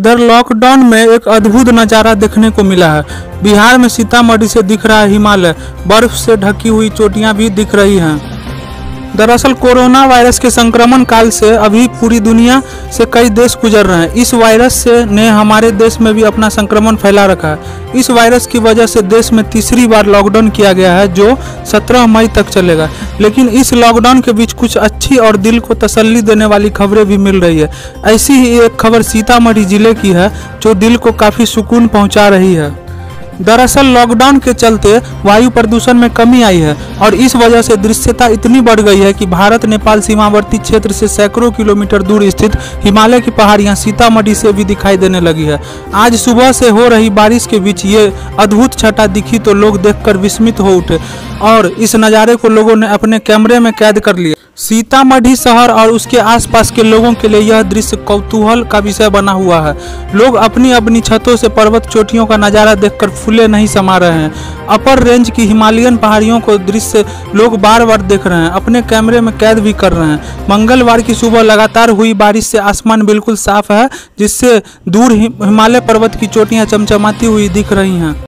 इधर लॉकडाउन में एक अद्भुत नज़ारा देखने को मिला है। बिहार में सीतामढ़ी से दिख रहा है हिमालय, बर्फ से ढकी हुई चोटियां भी दिख रही हैं। दरअसल कोरोना वायरस के संक्रमण काल से अभी पूरी दुनिया से कई देश गुजर रहे हैं। इस वायरस ने हमारे देश में भी अपना संक्रमण फैला रखा है। इस वायरस की वजह से देश में तीसरी बार लॉकडाउन किया गया है, जो 17 मई तक चलेगा। लेकिन इस लॉकडाउन के बीच कुछ अच्छी और दिल को तसल्ली देने वाली खबरें भी मिल रही है। ऐसी ही एक खबर सीतामढ़ी जिले की है, जो दिल को काफ़ी सुकून पहुँचा रही है। दरअसल लॉकडाउन के चलते वायु प्रदूषण में कमी आई है और इस वजह से दृश्यता इतनी बढ़ गई है कि भारत नेपाल सीमावर्ती क्षेत्र से सैकड़ों किलोमीटर दूर स्थित हिमालय की पहाड़ियां सीतामढ़ी से भी दिखाई देने लगी है। आज सुबह से हो रही बारिश के बीच ये अद्भुत छटा दिखी तो लोग देखकर विस्मित हो उठे और इस नज़ारे को लोगों ने अपने कैमरे में कैद कर लिया। सीतामढ़ी शहर और उसके आसपास के लोगों के लिए यह दृश्य कौतूहल का विषय बना हुआ है। लोग अपनी अपनी छतों से पर्वत चोटियों का नज़ारा देखकर फूले नहीं समा रहे हैं। अपर रेंज की हिमालयन पहाड़ियों को दृश्य लोग बार बार देख रहे हैं, अपने कैमरे में कैद भी कर रहे हैं। मंगलवार की सुबह लगातार हुई बारिश से आसमान बिल्कुल साफ है, जिससे दूर हिमालय पर्वत की चोटियां चमचमाती हुई दिख रही हैं।